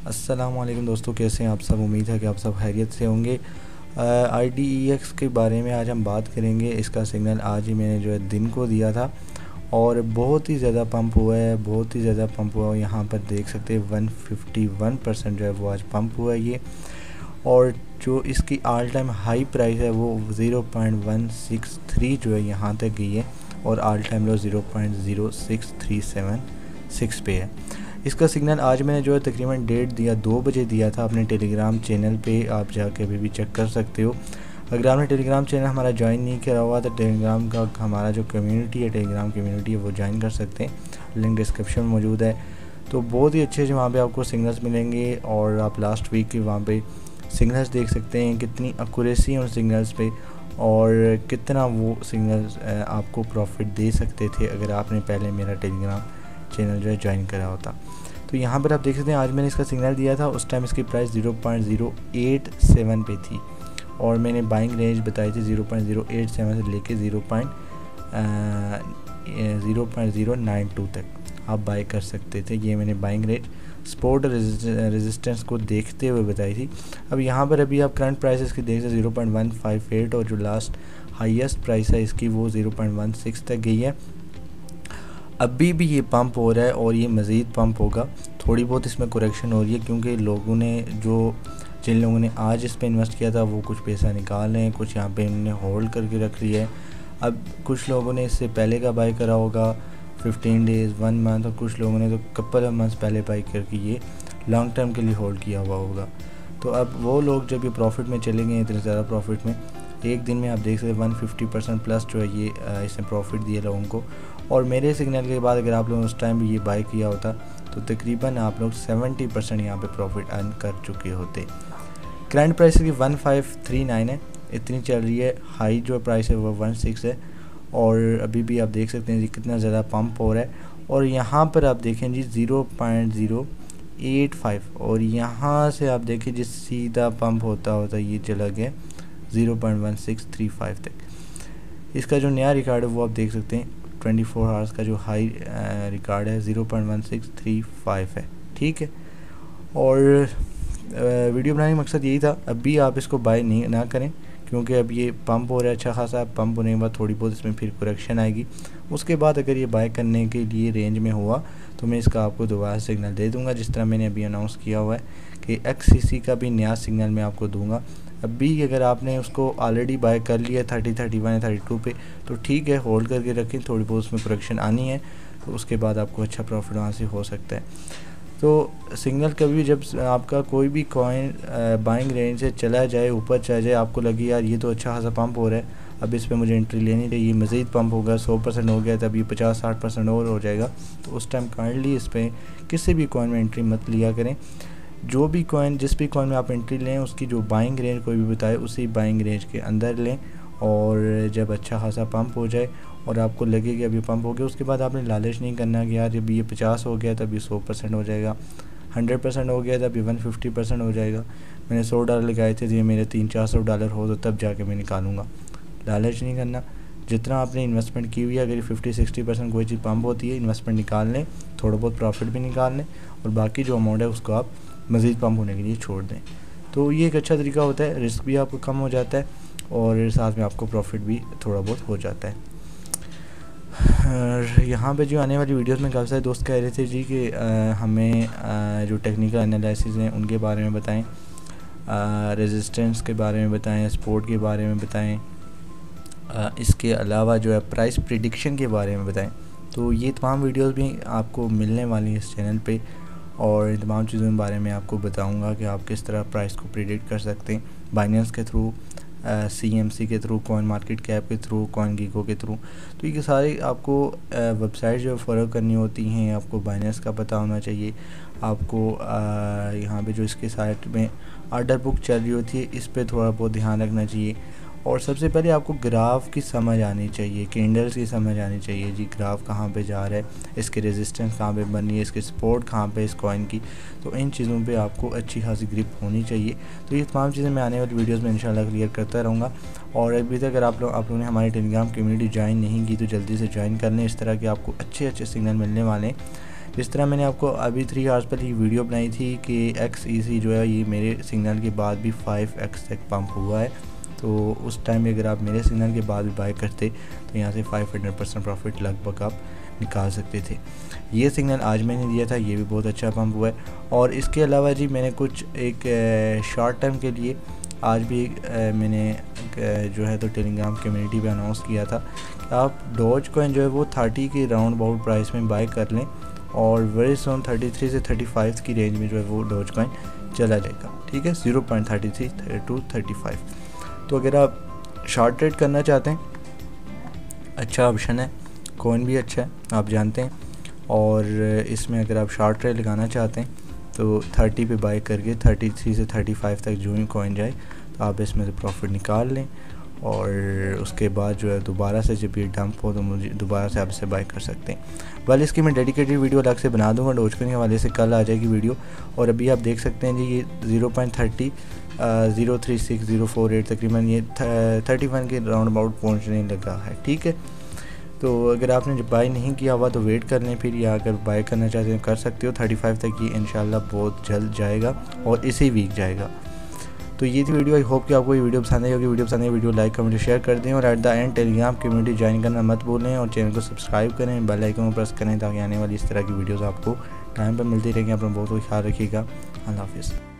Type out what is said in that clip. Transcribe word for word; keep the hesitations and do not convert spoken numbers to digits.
अस्सलाम वालेकुम दोस्तों, कैसे हैं आप सब। उम्मीद है कि आप सब खैरियत से होंगे। आई डी ई एक्स के बारे में आज हम बात करेंगे। इसका सिग्नल आज ही मैंने जो है दिन को दिया था और बहुत ही ज़्यादा पंप हुआ है, बहुत ही ज़्यादा पंप हुआ है। यहाँ पर देख सकते हैं वन फिफ्टी वन परसेंट जो है वो आज पंप हुआ है ये। और जो इसकी ऑल टाइम हाई प्राइस है वो zero point one six three जो है यहाँ तक गई है और all time low zero point zero six three seven six पे है। इसका सिग्नल आज मैंने जो है तकरीबन डेढ़ दिया दो बजे दिया था अपने टेलीग्राम चैनल पे। आप जाके अभी भी चेक कर सकते हो। अगर आपने टेलीग्राम चैनल हमारा ज्वाइन नहीं करा हुआ तो टेलीग्राम का हमारा जो कम्युनिटी है, टेलीग्राम कम्युनिटी है, वो ज्वाइन कर सकते हैं। लिंक डिस्क्रिप्शन में मौजूद है। तो बहुत ही अच्छे से वहाँ पे आपको सिग्नल्स मिलेंगे और आप लास्ट वीक के वहाँ पे सिग्नल्स देख सकते हैं, कितनी एक्यूरेसी है उन सिग्नल्स पे और कितना वो सिग्नल्स आपको प्रॉफिट दे सकते थे अगर आपने पहले मेरा टेलीग्राम चैनल जो है ज्वाइन करा होता। तो यहाँ पर आप देख सकते हैं आज मैंने इसका सिग्नल दिया था, उस टाइम इसकी price zero point zero eight seven पे थी और मैंने बाइंग रेंज बताई थी zero point zero eight seven से लेके zero point zero point zero nine two तक आप बाई कर सकते थे। ये मैंने बाइंग रेंज सपोर्ट रेजिस्टेंस को देखते हुए बताई थी। अब यहाँ पर अभी आप करंट प्राइस की देख सकते zero point one five eight और जो लास्ट हाईएस्ट प्राइस है इसकी वो ज़ीरो पॉइंट वन सिक्स तक गई है। अभी भी ये पंप हो रहा है और ये मज़ीद पंप होगा। थोड़ी बहुत इसमें करेक्शन हो रही है क्योंकि लोगों ने जो जिन लोगों ने आज इस पे इन्वेस्ट किया था वो कुछ पैसा निकाल रहे हैं, कुछ यहाँ पे इन्होंने होल्ड करके रख लिया है। अब कुछ लोगों ने इससे पहले का बाई करा होगा फिफ्टीन डेज़ वन मंथ और कुछ लोगों ने तो कपल ऑफ मंथ्स पहले बाई करके ये लॉन्ग टर्म के लिए होल्ड किया हुआ होगा। तो अब वो लोग जब ये प्रॉफिट में चले गए इतने ज़्यादा प्रॉफिट में, एक दिन में आप देख सकते वन फिफ्टी परसेंट प्लस जो है ये इसने प्रॉफिट दिए लोगों को। और मेरे सिग्नल के बाद अगर आप लोगों ने उस टाइम भी ये बाई किया होता तो तकरीबन आप लोग सेवेंटी परसेंट यहाँ पे प्रॉफिट अर्न कर चुके होते। करंट प्राइस की वन फाइव थ्री नाइन है, इतनी चल रही है। हाई जो प्राइस है वो वन सिक्स है और अभी भी आप देख सकते हैं जी कितना ज़्यादा पंप हो रहा है। और यहाँ पर आप देखें जी zero point zero eight five और यहाँ से आप देखें जिस सीधा पंप होता होता ये चला गया zero point one six three five तक। इसका जो नया रिकॉर्ड है वो आप देख सकते हैं ट्वेंटी फोर आवर्स का जो हाई रिकॉर्ड है zero point one six three five है। ठीक है, और वीडियो बनाने का मकसद यही था। अभी आप इसको बाय नहीं ना करें क्योंकि अब ये पंप हो रहा है अच्छा खासा। पंप होने के बाद थोड़ी बहुत इसमें फिर करेक्शन आएगी। उसके बाद अगर ये बाय करने के लिए रेंज में हुआ तो मैं इसका आपको दोबारा सिग्नल दे दूंगा, जिस तरह मैंने अभी अनाउंस किया हुआ है कि एक्स सी सी का भी नया सिग्नल मैं आपको दूंगा। अभी अगर आपने उसको ऑलरेडी बाय कर लिया थर्टी थर्टी वन या थर्टी टू पे तो ठीक है, होल्ड करके रखें। थोड़ी बहुत उसमें करेक्शन आनी है तो उसके बाद आपको अच्छा प्रॉफिट वहाँ से हो सकता है। तो सिग्नल कभी जब आपका कोई भी कॉइन बाइंग रेंज से चला जाए, ऊपर चला जाए, आपको लगे यार ये तो अच्छा खासा पंप हो रहा है, अब इस पर मुझे एंट्री लेनी चाहिए, ये मज़ीद पंप होगा, सौ परसेंट हो गया तब ये पचास साठ परसेंट और हो जाएगा, तो उस टाइम काइंडली इस पर किसी भी कॉइन में एंट्री मत लिया करें। जो भी कॉइन जिस भी कॉइन में आप एंट्री लें उसकी जो बाइंग रेंज कोई भी बताए उसी बाइंग रेंज के अंदर लें। और जब अच्छा खासा पंप हो जाए और आपको लगे कि अभी पंप हो गया, उसके बाद आपने लालच नहीं करना कि यार जब ये पचास हो गया तब ये सौ परसेंट हो जाएगा, हंड्रेड परसेंट हो गया तब ये वन फिफ्टी परसेंट हो जाएगा। मैंने सौ डॉलर लगाए थे तो ये मेरे तीन चार सौ डॉलर हो तो तब जाके मैं निकालूंगा। लालच नहीं करना। जितना आपने इन्वेस्टमेंट की हुई है, अगर ये फिफ्टी सिक्सटी परसेंट कोई चीज़ पंप होती है, इन्वेस्टमेंट निकाल लें, थोड़ा बहुत प्रॉफिट भी निकाल लें और बाकी जो अमाउंट है उसको आप मज़ीद पंप होने के लिए छोड़ दें। तो ये एक अच्छा तरीका होता है, रिस्क भी आपको कम हो जाता है और साथ में आपको प्रॉफिट भी थोड़ा बहुत हो जाता है। यहाँ पे जो आने वाली वीडियोस में काफ़ी सारे दोस्त कह रहे थे जी कि हमें आ, जो टेक्निकल एनालिसिस हैं उनके बारे में बताएं, रेजिस्टेंस के बारे में बताएं, सपोर्ट के बारे में बताएं, आ, इसके अलावा जो है प्राइस प्रिडिक्शन के बारे में बताएं। तो ये तमाम वीडियोस भी आपको मिलने वाली हैं इस चैनल पे और इन तमाम चीज़ों के बारे में आपको बताऊंगा कि आप किस तरह प्राइस को प्रिडिक्ट कर सकते हैं, बाइनेंस के थ्रू, सी एम सी के थ्रू, कॉइन मार्केट कैप के थ्रू, कॉइन गीको के थ्रू। तो ये सारे आपको वेबसाइट जो फॉलो करनी होती हैं, आपको बाइनेंस का पता होना चाहिए, आपको यहाँ पे जो इसके साइट में ऑर्डर बुक चल रही होती है इस पर थोड़ा बहुत ध्यान रखना चाहिए। और सबसे पहले आपको ग्राफ की समझ आनी चाहिए, कैंडल्स की समझ आनी चाहिए जी, ग्राफ कहाँ पे जा रहा है, इसके रेजिस्टेंस कहाँ पे बन रही है, इसके सपोर्ट कहाँ पे इस कॉइन की। तो इन चीज़ों पे आपको अच्छी खासी ग्रिप होनी चाहिए। तो ये तमाम चीज़ें मैं आने वाली वीडियोस में इंशाल्लाह क्लियर करता रहूँगा। और अभी तक अगर आप लोग आप लोगों ने हमारी टेलीग्राम कम्युनिटी ज्वाइन नहीं की तो जल्दी से ज्वाइन कर लें। इस तरह के आपको अच्छे अच्छे सिग्नल मिलने वाले हैं इस तरह मैंने आपको अभी थ्री आवर्स पहले ही वीडियो बनाई थी कि एक्स ई सी जो है ये मेरे सिग्नल के बाद भी फाइव एक्स तक पंप हुआ है। तो उस टाइम में अगर आप मेरे सिग्नल के बाद भी बाय करते तो यहाँ से फाइव हंड्रेड परसेंट प्रॉफिट लगभग आप निकाल सकते थे। ये सिग्नल आज मैंने दिया था, ये भी बहुत अच्छा पंप हुआ है। और इसके अलावा जी मैंने कुछ एक शॉर्ट टर्म के लिए आज भी एक, आ, मैंने आ, जो है तो टेलीग्राम कम्युनिटी पे अनाउंस किया था कि आप डॉज कॉइन जो है वो थर्टी के राउंड अबाउट प्राइस में बाय कर लें और वेरी सोन थर्टी थ्री से थर्टी फाइव की रेंज में जो है वो डॉज कॉइन चला जाएगा। ठीक है, zero point thirty three to thirty five. तो अगर आप शॉर्ट ट्रेड करना चाहते हैं, अच्छा ऑप्शन है, कॉइन भी अच्छा है आप जानते हैं। और इसमें अगर आप शॉर्ट ट्रेड लगाना चाहते हैं तो थर्टी पे बाय करके थर्टी थ्री से थर्टी फाइव तक जो ही कॉइन जाए तो आप इसमें से प्रॉफिट निकाल लें और उसके बाद जो है दोबारा से जब ये डंप हो तो मुझे दोबारा से आप इसे बाय कर सकते हैं। वाले इसकी मैं डेडिकेटेड वीडियो अलग से बना दूंगा, डॉजकॉइन के हवाले से कल आ जाएगी वीडियो। और अभी आप देख सकते हैं जी ये zero point thirty zero three six zero four eight तकरीबन ये थर्टी वन के राउंड अबाउट पहुँचने लगा है। ठीक है, तो अगर आपने जब बाय नहीं किया हुआ तो वेट कर लें फिर, या अगर बाय करना चाहते हैं कर सकते हो। थर्टी फाइव तक ये इंशाल्लाह बहुत जल्द जाएगा और इसी वीक जाएगा। तो ये थी वीडियो, आई होप कि आपको ये वीडियो पसंद आई होगी। वीडियो पसंद आई वीडियो लाइक कमेंट शेयर कर दें और at the end telegram community join करना मत भूलें और चैनल को सब्सक्राइब करें, बेल आइकन को प्रेस करें ताकि आने वाली इस तरह की वीडियोज़ आपको टाइम पर मिलती रहेंगी। अपना बहुत बहुत ख्याल रखिएगा। अल्लाह हाफिज़।